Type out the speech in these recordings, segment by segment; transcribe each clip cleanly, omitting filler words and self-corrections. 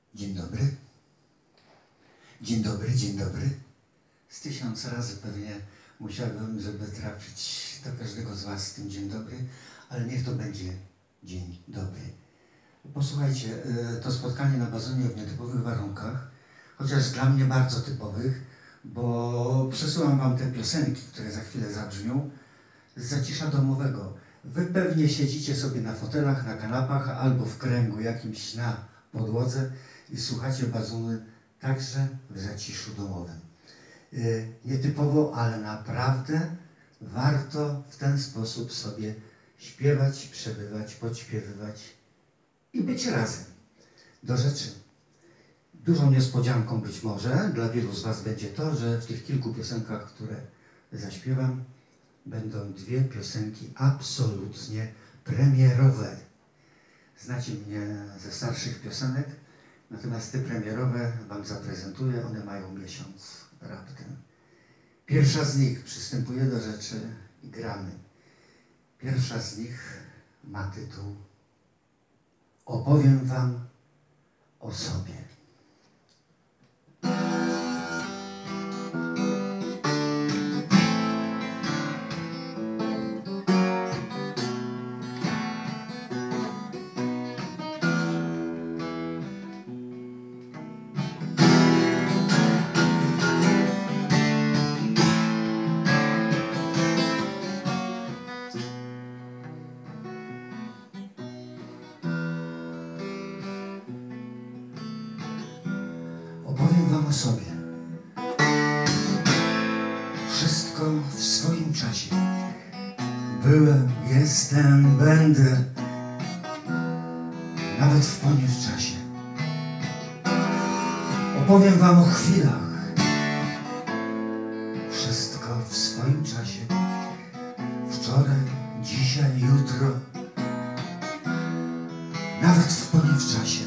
Dzień dobry. Dzień dobry, dzień dobry. Z 1000 razy pewnie musiałbym, żeby trafić do każdego z was z tym dzień dobry, ale niech to będzie dzień dobry. Posłuchajcie, to spotkanie na Bazonie w nietypowych warunkach, chociaż dla mnie bardzo typowych, bo przesyłam wam te piosenki, które za chwilę zabrzmią, z zacisza domowego. Wy pewnie siedzicie sobie na fotelach, na kanapach albo w kręgu jakimś na podłodze i słuchacie Bazony także w zaciszu domowym. Nietypowo, ale naprawdę warto w ten sposób sobie śpiewać, przebywać, podśpiewywać i być razem. Do rzeczy. Dużą niespodzianką być może dla wielu z was będzie to, że w tych kilku piosenkach, które zaśpiewam, będą dwie piosenki absolutnie premierowe. Znacie mnie ze starszych piosenek, natomiast te premierowe wam zaprezentuję, one mają miesiąc raptem. Pierwsza z nich przystępuje do rzeczy i gramy. Pierwsza z nich ma tytuł Opowiem wam o sobie. Opowiem wam o sobie. Wszystko w swoim czasie. Byłem, jestem, będę. Nawet w poniewczasie. Opowiem wam o chwilach. Wszystko w swoim czasie. Wczoraj, dzisiaj, jutro. Nawet w poniewczasie.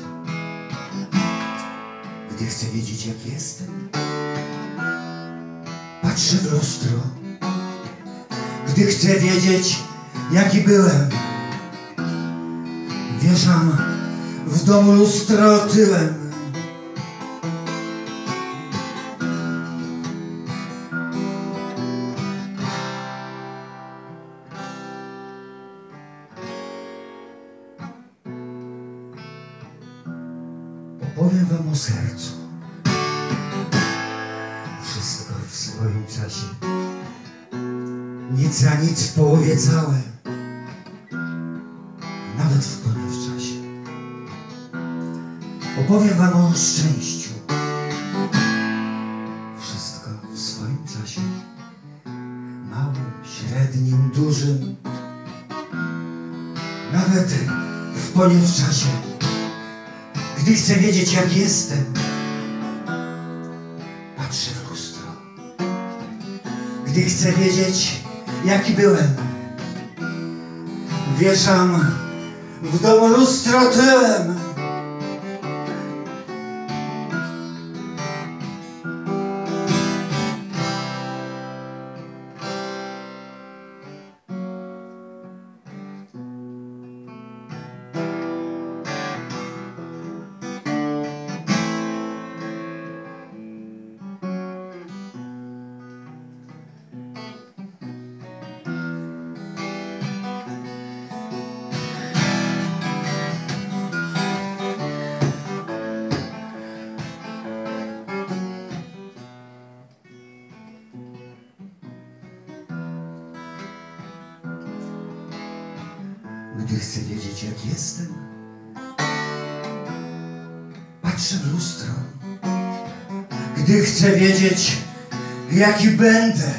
Gdy chcę wiedzieć, jak jestem, patrzę w lustro. Gdy chcę wiedzieć, jaki byłem, wieszam w domu lustro tyłem. Opowiem wam o sercu. Wszystko w swoim czasie. Nic za nic w połowie całe. Nawet w poniewczasie. Opowiem wam o szczęściu. Wszystko w swoim czasie. Małym, średnim, dużym. Nawet w poniewczasie. Gdy chcę wiedzieć, jak jestem, patrzę w lustro. Gdy chcę wiedzieć, jaki byłem, wieszam w domu lustro tyłem. Gdy chcę wiedzieć, jak jestem, patrzę w lustro. Gdy chcę wiedzieć, jaki będę,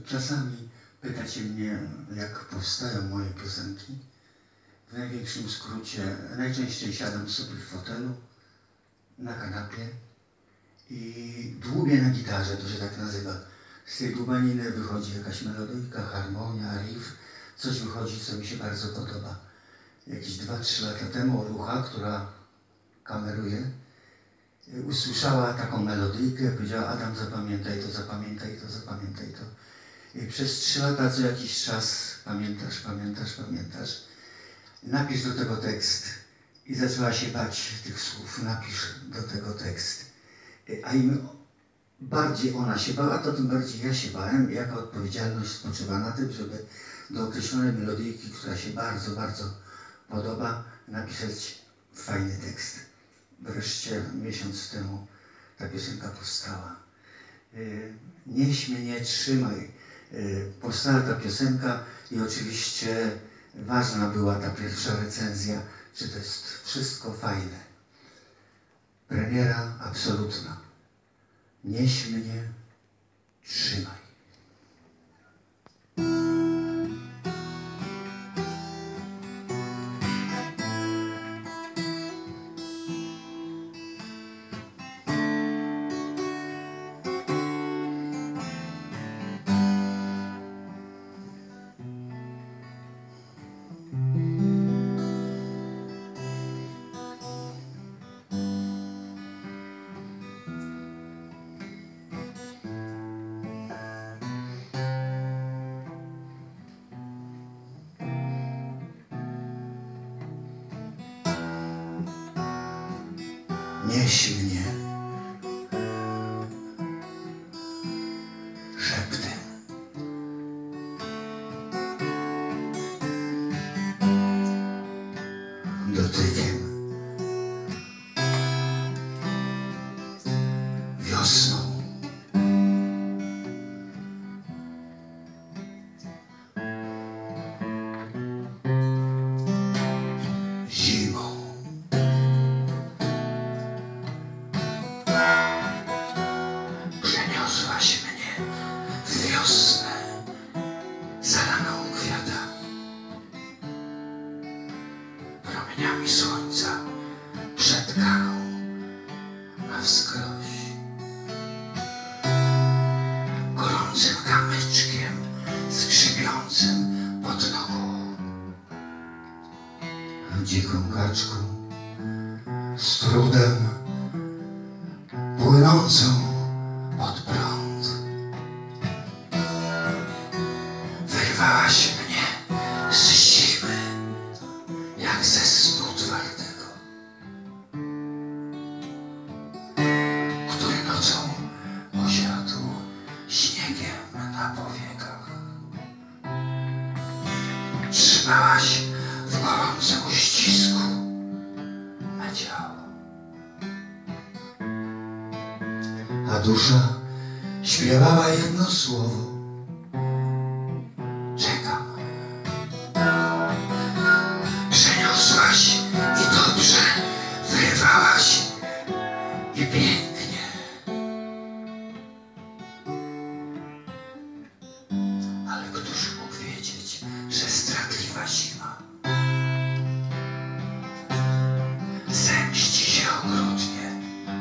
Czasami pytacie mnie, jak powstają moje piosenki. W największym skrócie, najczęściej siadam sobie w fotelu, na kanapie i dłubię na gitarze, to się tak nazywa. Z tej dłubaniny wychodzi jakaś melodyjka, harmonia, riff, coś wychodzi, co mi się bardzo podoba. Jakieś 2-3 lata temu Orucha, która kameruje, usłyszała taką melodyjkę, powiedziała: Adam, zapamiętaj to, zapamiętaj to, zapamiętaj to. I przez 3 lata co jakiś czas pamiętasz, pamiętasz, pamiętasz. Napisz do tego tekst. I zaczęła się bać tych słów. Napisz do tego tekst. A im bardziej ona się bała, to tym bardziej ja się bałem. Jaka odpowiedzialność spoczywa na tym, żeby do określonej melodyjki, która się bardzo, bardzo podoba, napisać fajny tekst. Wreszcie miesiąc temu ta piosenka powstała. Nieś mnie, trzymaj. Powstała ta piosenka i oczywiście ważna była ta pierwsza recenzja, czy to jest wszystko fajne. Premiera absolutna. Nieś mnie, trzymaj. Nieś mnie szeptem, dotykiem, wiosną, zimą. Przeniosłaś mnie w wiosnę zalaną kwiatami, promieniami słońca przetkaną na wskroś, gorącym kamyczkiem skrzypiącym pod nogą, dziką kaczką z trudem płynącą pod prąd. Wyrwałaś mnie z zimy, jak ze snu twardego, który nocą osiadł śniegiem na powiekach. Trzymałaś w gorącym uścisku me ciało, a dusza śpiewała jedno słowo: czekam. Przeniosłaś i dobrze, wyrywałaś i pięknie. Ale któż mógł wiedzieć, że zdradliwa zima zemści się okrutnie,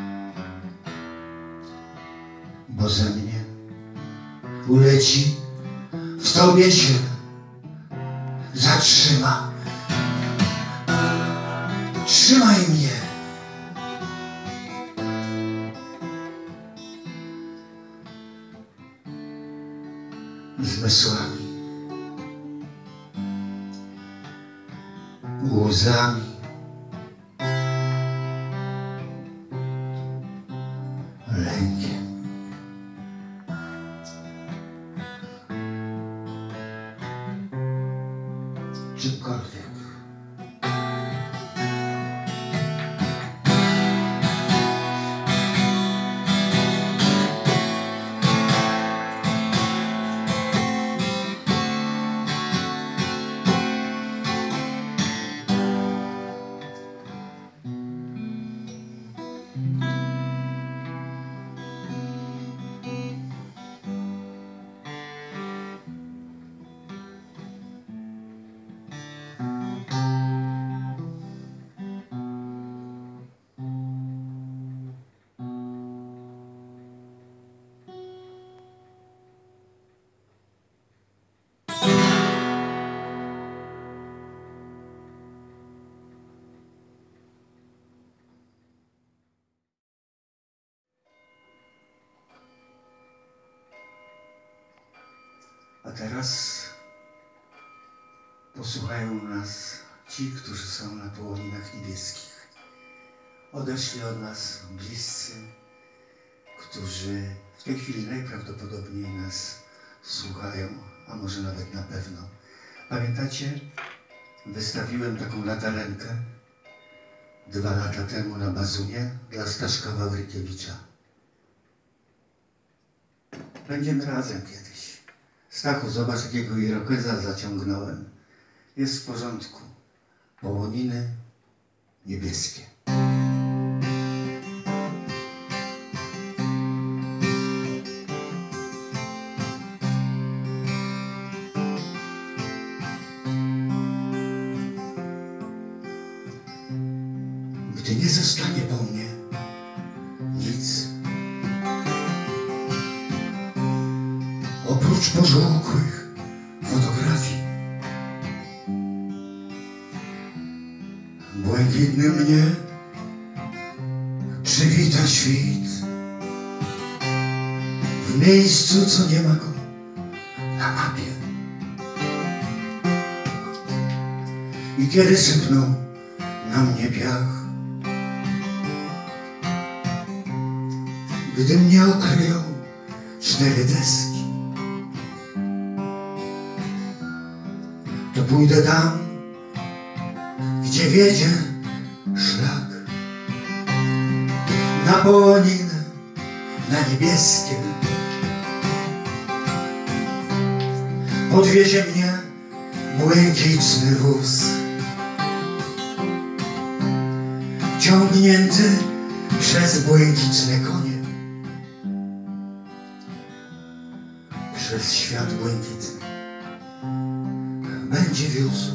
bo ze mnie uleci, w tobie się zatrzyma. Trzymaj mnie. Zmysłami, łzami, lękiem. Czymkolwiek. A teraz posłuchają nas ci, którzy są na połoninach niebieskich. Odeszli od nas bliscy, którzy w tej chwili najprawdopodobniej nas słuchają, a może nawet na pewno. Pamiętacie? Wystawiłem taką latarenkę 2 lata temu na Bazunie dla Staszka Wawrykiewicza. Będziemy razem kiedyś. Stachu, zobacz, jakiego irokeza zaciągnąłem. Jest w porządku. Połoniny niebieskie. Gdy nie zostanie po mnie nic, oprócz pożółkłych fotografii, błękitny mnie przywita świt w miejscu, co nie ma go na mapie. I kiedy sypną na mnie piach, gdy mnie okryją 4 deski, to pójdę tam, gdzie wiedzie szlak, na połoninę, na niebieskie. Podwiezie mnie błękitny wóz, ciągnięty przez błękitne konie, przez świat błękitny będzie wiózł,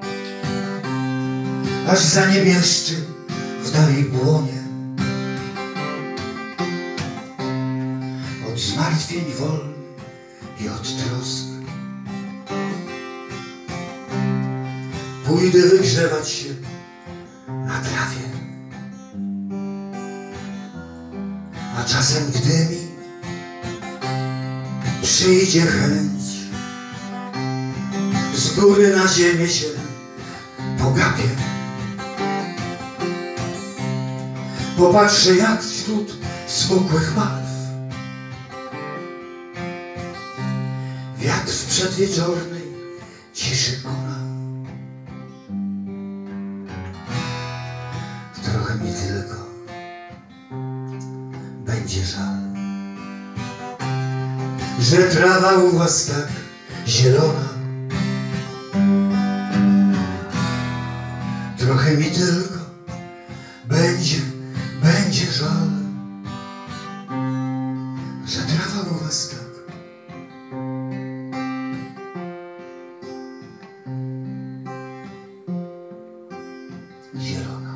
aż zaniebieszczy w dali błonie. Od zmartwień wolny i od trosk pójdę wygrzewać się na trawie, a czasem gdy mi przyjdzie chęć, z góry na ziemię się pogapię. Popatrzę, jak wśród smukłych malw wiatr w przedwieczornej ciszy kona. Trochę mi tylko będzie żal, że trawa u was tak zielona. Trochę mi tylko będzie żal, że trawa u was tak zielona.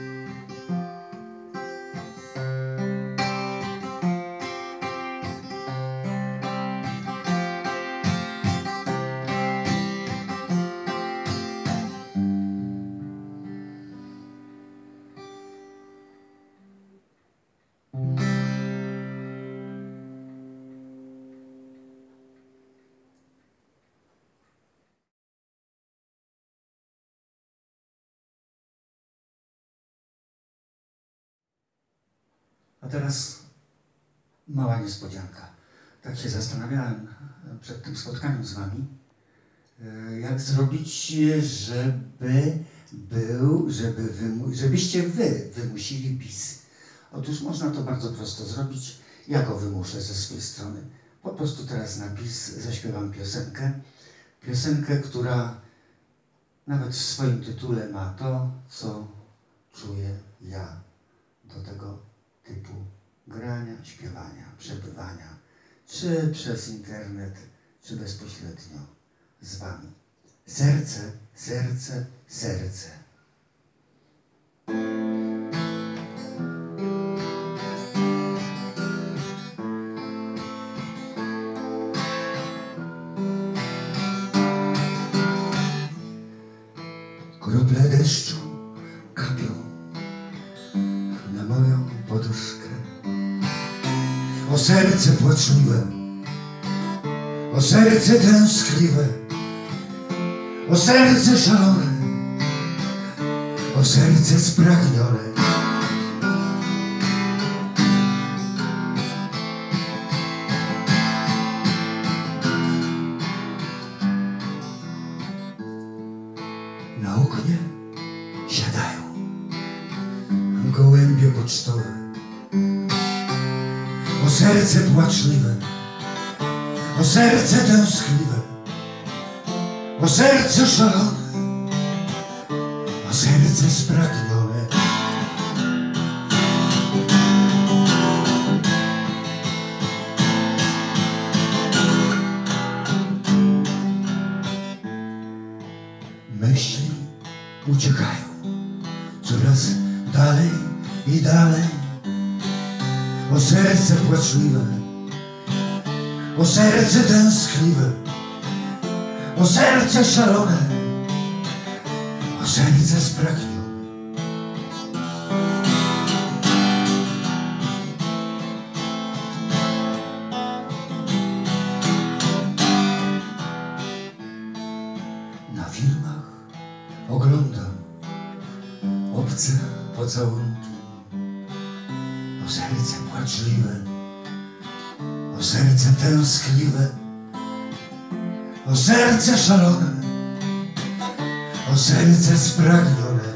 A teraz mała niespodzianka. Tak się zastanawiałem przed tym spotkaniem z wami, jak zrobić, żebyście wy wymusili PiS. Otóż można to bardzo prosto zrobić. Ja go wymuszę ze swojej strony. Po prostu teraz na PiS zaśpiewam piosenkę, która nawet w swoim tytule ma to, co czuję ja do tego typu grania, śpiewania, przebywania, czy przez internet, czy bezpośrednio z wami. Serce, serce, serce. Krople deszczu kapią na moją poduszkę. O serce płaczliwe, O serce tęskliwe, o serce szalone, o serce spragnione. Na oknie siadają gołębie pocztowe. O serce płaczliwe, o serce tęskliwe, o serce szalone, o serce spragnione. Myśli uciekają coraz dalej i dalej. O serce płaczliwe, o serce tęskliwe, o serce szalone, o serce spragnione. Na filmach oglądam obce pocałunki. O serce płaczliwe, o serce tęskliwe, o serce szalone, o serce spragnione.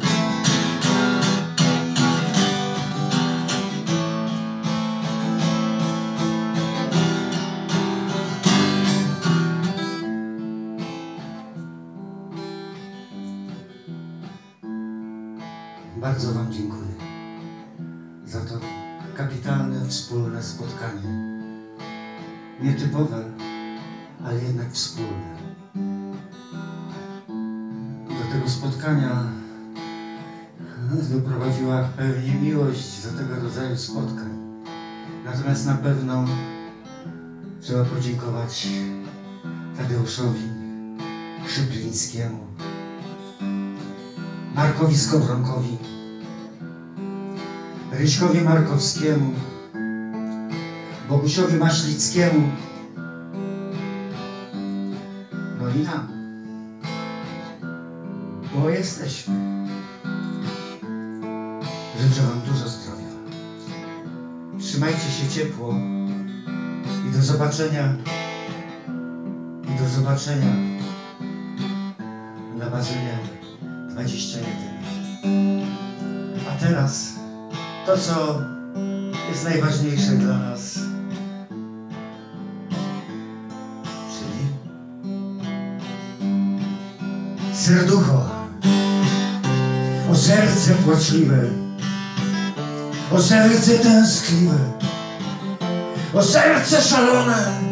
Bardzo Wam dziękuję za to kapitalne, wspólne spotkanie. Nietypowe, ale jednak wspólne. Do tego spotkania doprowadziła pewnie miłość do tego rodzaju spotkań. Natomiast na pewno trzeba podziękować Tadeuszowi Szyplińskiemu, Markowi Skowronkowi, Ryśkowi Markowskiemu, Bogusiowi Maślickiemu, no i nam, bo jesteśmy. Życzę Wam dużo zdrowia. Trzymajcie się ciepło i do zobaczenia. I do zobaczenia na bazynie 21. A teraz to, co jest najważniejsze dla nas, czyli serducho, o serce płaczliwe, o serce tęskliwe, o serce szalone,